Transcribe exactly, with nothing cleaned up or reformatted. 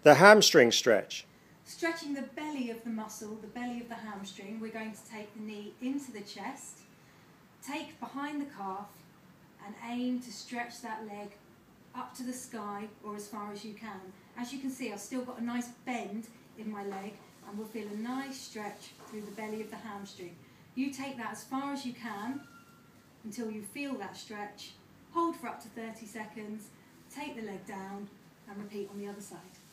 The hamstring stretch. Stretching the belly of the muscle, the belly of the hamstring, we're going to take the knee into the chest, take behind the calf and aim to stretch that leg up to the sky or as far as you can. As you can see, I've still got a nice bend in my leg and we'll feel a nice stretch through the belly of the hamstring. You take that as far as you can until you feel that stretch, hold for up to thirty seconds, take the leg down and repeat on the other side.